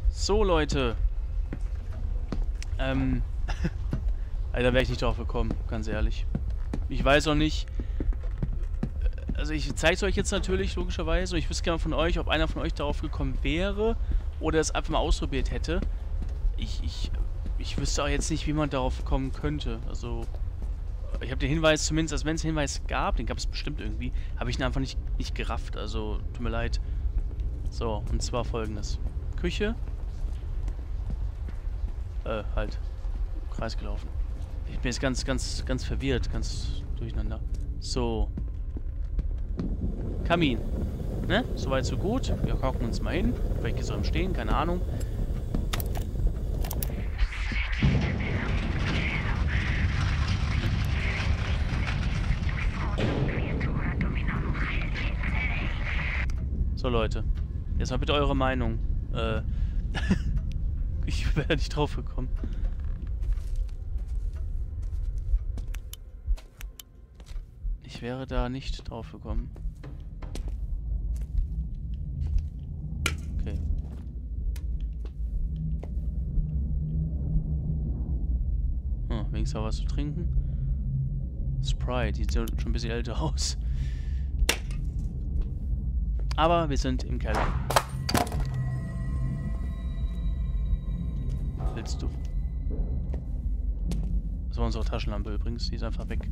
So, Leute. Alter, wäre ich nicht drauf gekommen, ganz ehrlich. Ich weiß auch nicht. Also ich zeige es euch jetzt natürlich, logischerweise. Ich wüsste gerne von euch, ob einer von euch darauf gekommen wäre oder es einfach mal ausprobiert hätte. Ich wüsste auch jetzt nicht, wie man darauf kommen könnte. Also, ich habe den Hinweis, zumindest, als wenn es einen Hinweis gab, den gab es bestimmt irgendwie, habe ich ihn einfach nicht gerafft. Also, tut mir leid. So, und zwar folgendes. Küche. Halt. Kreis gelaufen. Ich bin jetzt ganz verwirrt, ganz durcheinander. So. Kamin. Ne? Soweit, so gut. Wir gucken uns mal hin. Vielleicht geht es auch im Stehen, keine Ahnung. So, Leute. Jetzt mal bitte eure Meinung. Ich wäre nicht drauf gekommen. Ich wäre da nicht drauf gekommen. Okay. Wenigstens auch was zu trinken. Sprite, die sieht schon ein bisschen älter aus. Aber wir sind im Keller. Willst du? Das war unsere Taschenlampe übrigens, die ist einfach weg.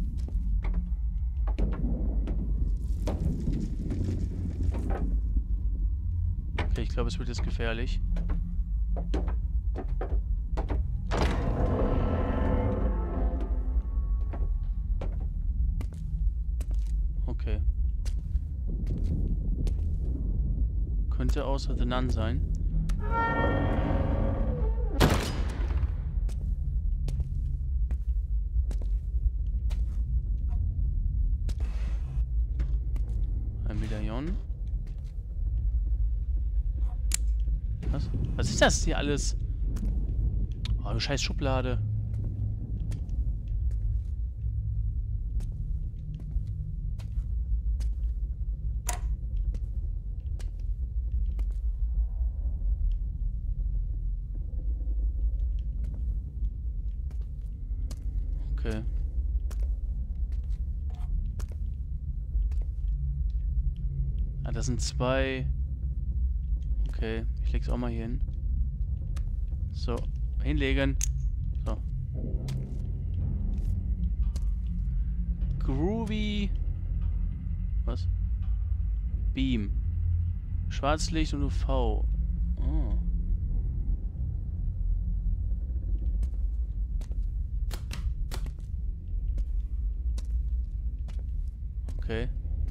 Okay, ich glaube, es wird jetzt gefährlich. Okay. Könnte außer The Nun sein. Ein Medaillon. Was ist das hier alles? Oh, du scheiß Schublade. Okay. Ah, das sind zwei. Okay, ich leg's auch mal hier hin. So, hinlegen. So. Groovy. Was? Beam. Schwarzlicht und UV. Oh. Okay.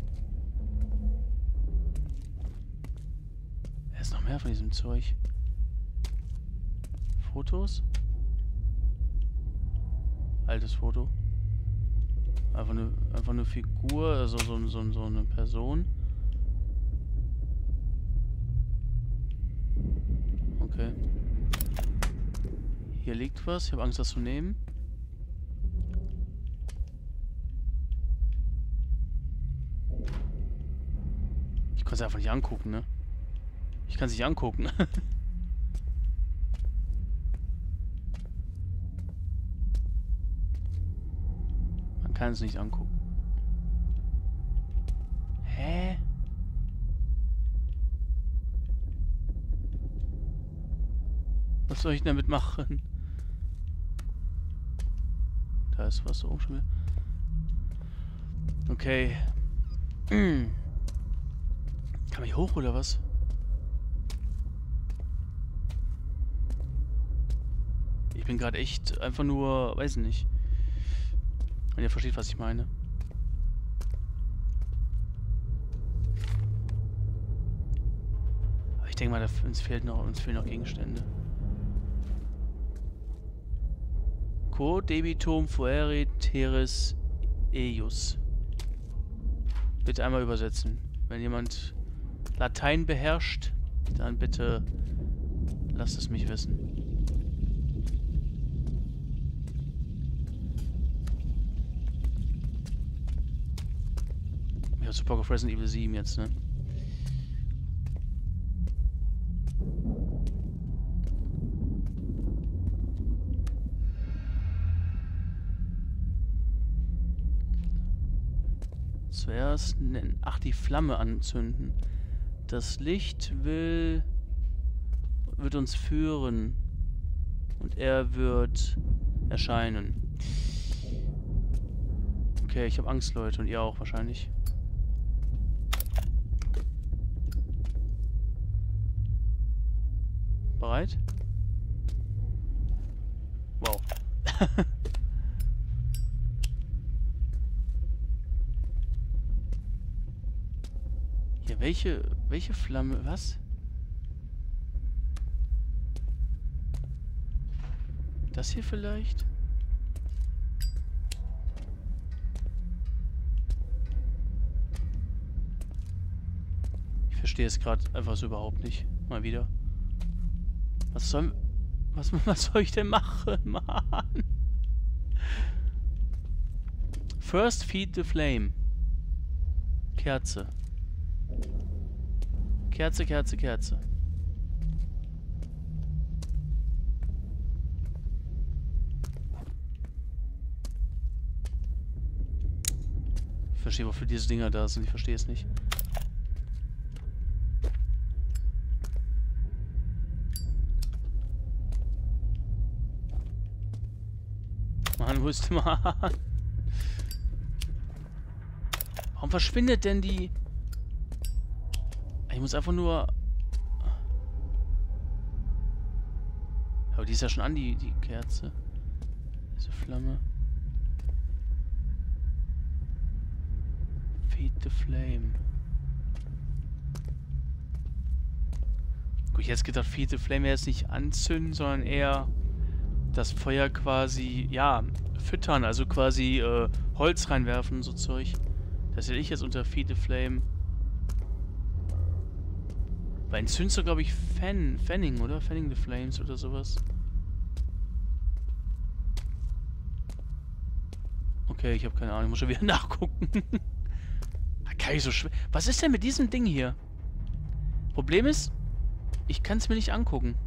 Da ist noch mehr von diesem Zeug. Fotos? Altes Foto. Einfach eine Figur, also so eine Person. Okay. Hier liegt was. Ich habe Angst, das zu nehmen. Ich kann es einfach nicht angucken, ne? Ich kann es nicht angucken. Man kann es nicht angucken. Hä? Was soll ich damit machen? Da ist was oben schon wieder. Okay. Kann man hier hoch oder was? Ich bin gerade echt einfach nur, weiß nicht. Wenn ihr versteht, was ich meine. Aber ich denke mal, uns fehlen noch Gegenstände. Co debitum fuere teres eius. Bitte einmal übersetzen. Wenn jemand Latein beherrscht, dann bitte lasst es mich wissen. Ich hab so Bock auf Resident Evil 7 jetzt, ne? zuerst? Ach, die Flamme anzünden. Das Licht wird uns führen. Und er wird erscheinen. Okay, ich habe Angst, Leute. Und ihr auch wahrscheinlich. Bereit? Wow. Hier, welche Flamme? Was? Das hier vielleicht? Ich verstehe es gerade einfach so überhaupt nicht. Mal wieder. Was soll ich denn machen, Mann? First feed the flame. Kerze. Kerze, Kerze, Kerze. Ich verstehe, wofür diese Dinger da sind. Ich verstehe es nicht. Mann, wo ist der Mann? Warum verschwindet denn die... Ich muss einfach nur... Aber die ist ja schon an, die Kerze. Diese Flamme. Feed the flame. Gut, ich hätte jetzt gedacht, Feed the flame wäre jetzt nicht anzünden, sondern eher das Feuer quasi, ja, füttern. Also quasi Holz reinwerfen und so Zeug. Das hätte ich jetzt unter Feed the flame. Bei entzündest du, glaube ich, Fanning, oder? Fanning the Flames oder sowas. Okay, ich habe keine Ahnung. Ich muss schon wieder nachgucken. Kann ich so schwer... Was ist denn mit diesem Ding hier? Problem ist, ich kann es mir nicht angucken.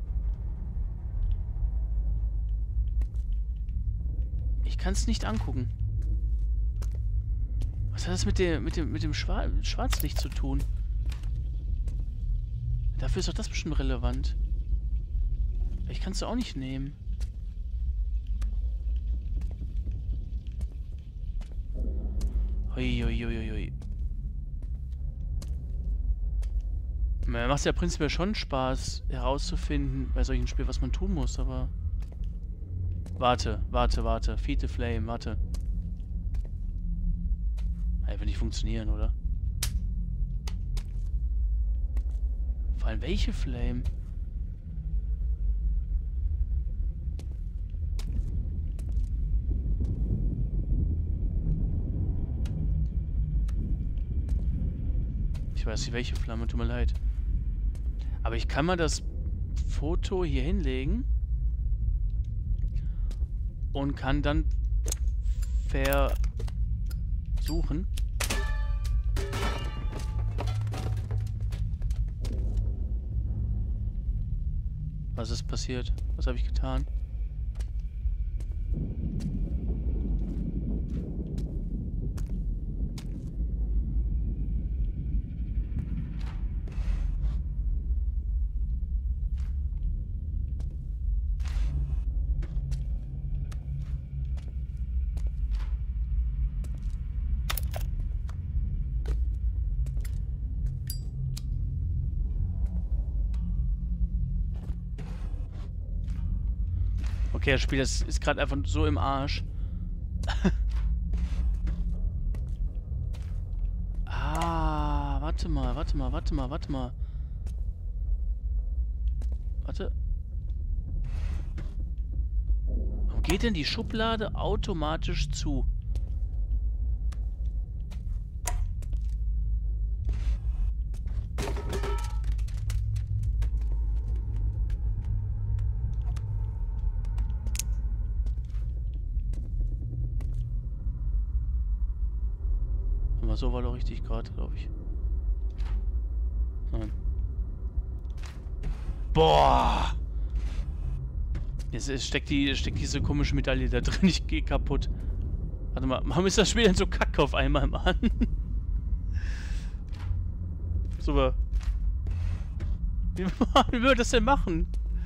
Ich kann es nicht angucken. Was hat das mit dem Schwarzlicht zu tun? Dafür ist doch das bestimmt relevant. Ich kann es auch nicht nehmen. Hui. Mir macht es ja prinzipiell schon Spaß, herauszufinden bei solchen Spielen, was man tun muss, aber... Warte. Feed the flame, warte. Wird nicht funktionieren, oder? Vor allem welche Flame? Ich weiß nicht, welche Flamme, tut mir leid. Aber ich kann mal das Foto hier hinlegen und kann dann versuchen. Was ist passiert? Was habe ich getan? Okay, das Spiel ist gerade einfach so im Arsch. Ah, warte mal. Warte. Warum geht denn die Schublade automatisch zu? So war doch richtig gerade, glaube ich. Nein. Boah! Jetzt steckt diese komische Medaille da drin. Ich gehe kaputt. Warte mal, warum ist das Spiel denn so kacke auf einmal, Mann? Super. Wie will man das denn machen?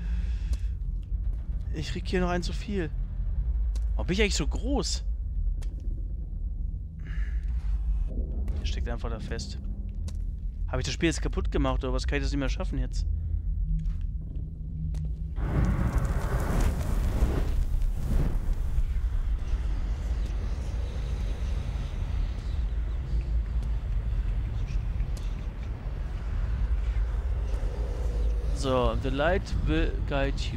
Ich krieg hier noch ein zu viel. Warum bin ich eigentlich so groß? Der steckt einfach da fest. Habe ich das Spiel jetzt kaputt gemacht oder was? Kann ich das nicht mehr schaffen jetzt? So, the light will guide you.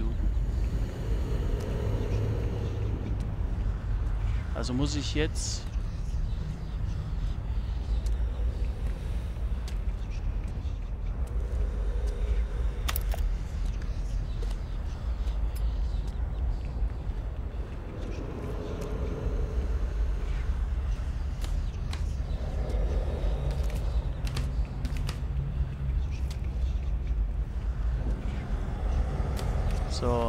Also muss ich jetzt... So.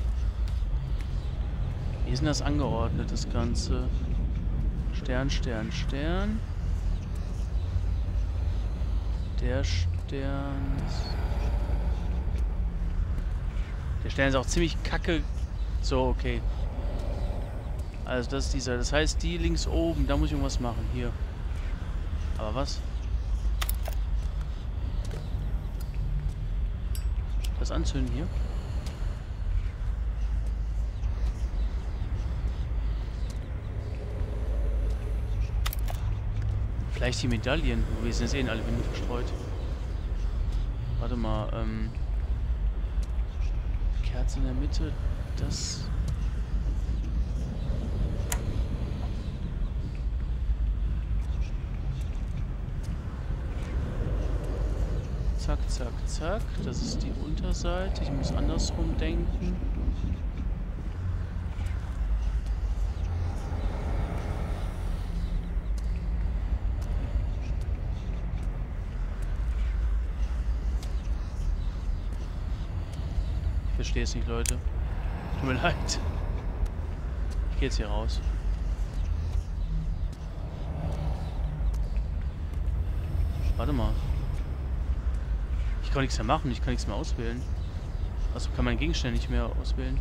Wie ist denn das angeordnet, das Ganze? Stern, Stern, Stern. Der Stern ist... Der Stern ist auch ziemlich kacke. So, okay. Also das ist dieser. Das heißt, die links oben, da muss ich irgendwas machen. Hier. Aber was? Das anzünden hier? Vielleicht die Medaillen. Wir sind jetzt eh in alle Wände verstreut. Warte mal, Kerze in der Mitte. Das... Zack, zack, zack. Das ist die Unterseite. Ich muss andersrum denken. Ich verstehe es nicht, Leute. Tut mir leid. Ich gehe jetzt hier raus. Warte mal. Ich kann nichts mehr machen, ich kann nichts mehr auswählen. Also kann man Gegenstände nicht mehr auswählen.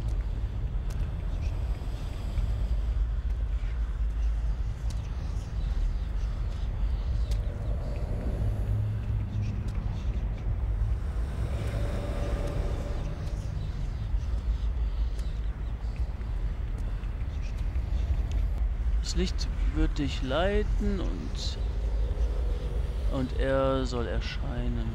Das Licht wird dich leiten und er soll erscheinen.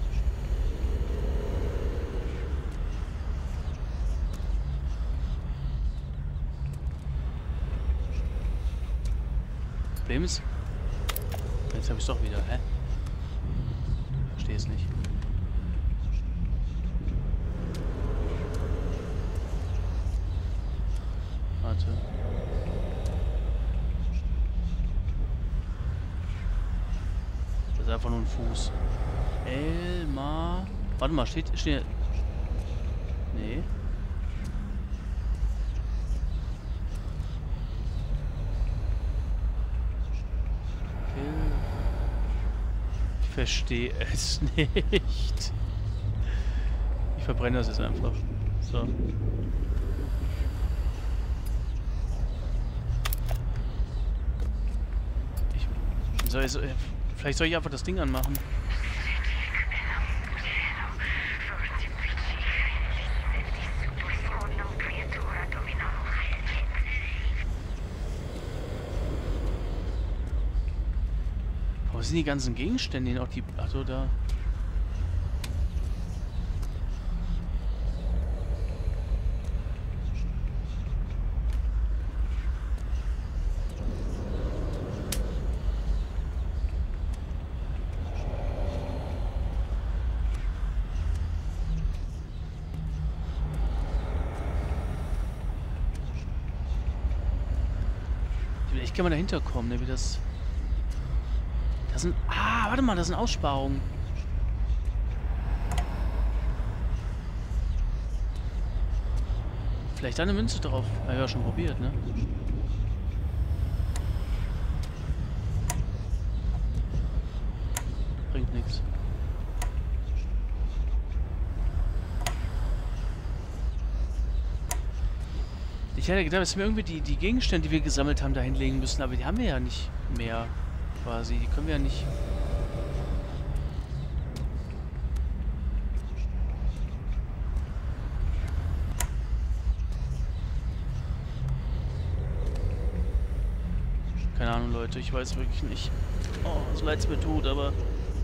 Problem ist... Jetzt habe ich es doch wieder, hä? Verstehe es nicht. Warte. Das ist einfach nur ein Fuß. Elmar... Warte mal, steht... Nee. Ich verstehe es nicht. Ich verbrenne das jetzt einfach. So. Vielleicht soll ich einfach das Ding anmachen. Wo sind die ganzen Gegenstände? Auch die... Achso, da. Ich kann mal dahinter kommen, ne, wie das... Das sind... Ah, warte mal, das sind Aussparungen. Vielleicht da eine Münze drauf. Haben wir ja schon probiert, ne? Bringt nichts. Ich hätte gedacht, dass wir irgendwie die Gegenstände, die wir gesammelt haben, da hinlegen müssen, aber die haben wir ja nicht mehr, quasi. Die können wir ja nicht... Keine Ahnung, Leute, ich weiß wirklich nicht. Oh, so leid es mir tut, aber...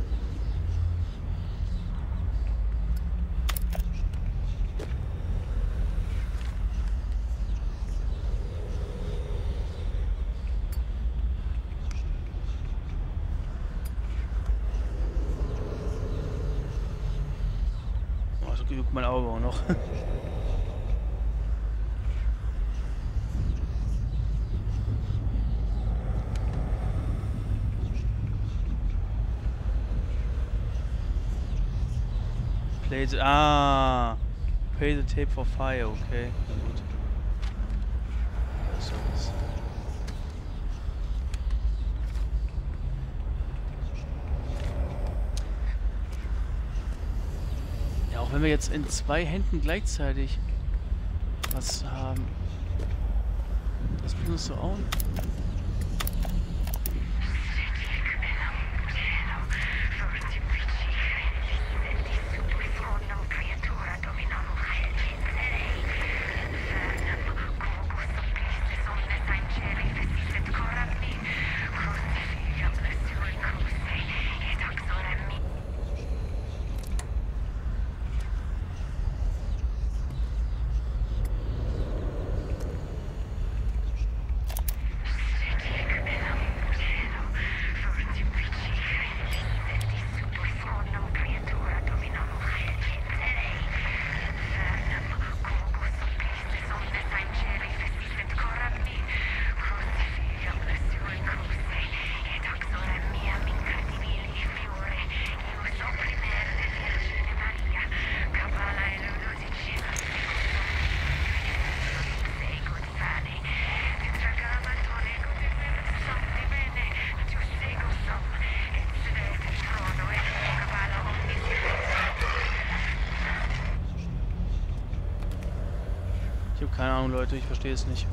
Oh, so juckt mein Auge auch noch. Play the... Ah! Pay the tape for fire, okay. Na gut. Was soll das? Ja, auch wenn wir jetzt in 2 Händen gleichzeitig was haben. Das benutzt du auch. Ich habe keine Ahnung, Leute, ich verstehe es nicht.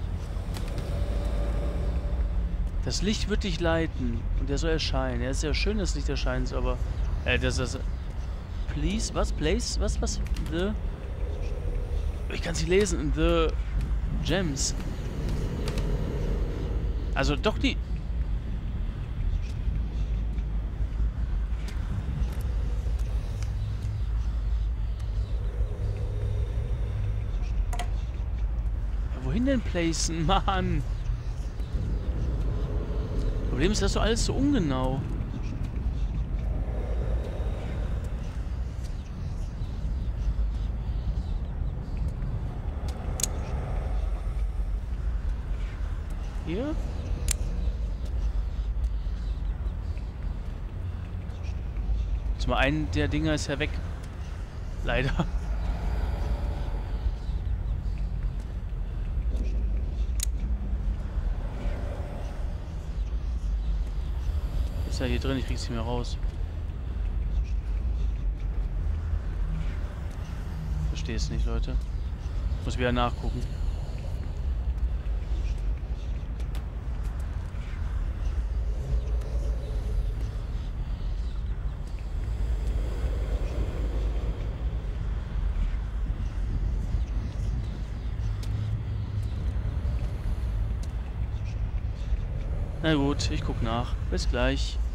Das Licht wird dich leiten und der soll erscheinen. Ja, ist ja schön, das Licht erscheint, aber... das ist... Please? Was? Place? Was? The... Ich kann es nicht lesen. The... Gems. Also doch die... Wohin denn placen? Mann! Problem ist, das ist doch alles so ungenau. Hier? Jetzt mal ein der Dinger ist ja weg. Leider. Ist ja hier drin, ich krieg's nicht mehr raus. Verstehe es nicht, Leute. Muss wieder nachgucken. Na gut, ich guck nach. Bis gleich.